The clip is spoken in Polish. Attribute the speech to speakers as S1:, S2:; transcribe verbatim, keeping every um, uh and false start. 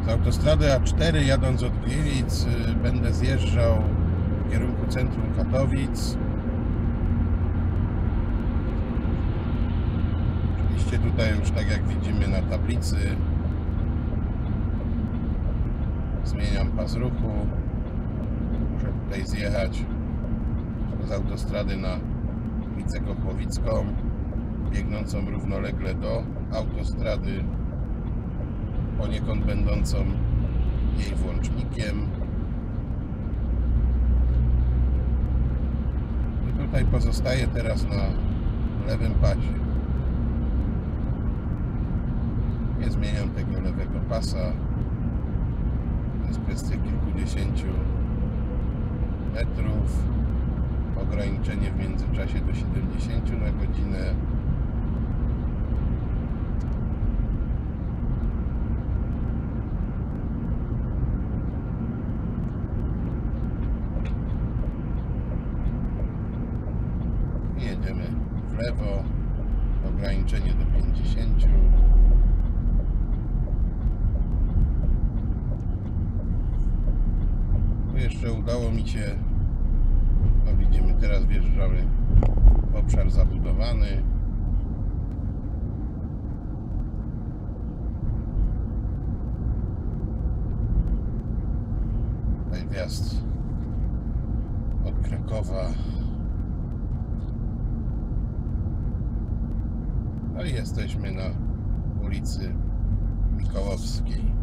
S1: Z autostrady A cztery jadąc od Gliwic będę zjeżdżał w kierunku centrum Katowic. Oczywiście tutaj już, tak jak widzimy na tablicy, zmieniam pas ruchu. Muszę tutaj zjechać z autostrady na ulicę Kochłowicką, biegnącą równolegle do autostrady, poniekąd będącą jej włącznikiem. I tutaj pozostaję teraz na lewym pasie. Nie zmieniam tego lewego pasa. To jest kwestia kilkudziesięciu metrów. Ograniczenie w międzyczasie do siedemdziesięciu na godzinę. Jedziemy w lewo. Ograniczenie do pięćdziesięciu. Tu jeszcze udało mi się, no widzimy, teraz wjeżdżamy w obszar zabudowany. Tutaj wjazd od Krakowa. No i jesteśmy na ulicy Mikołowskiej.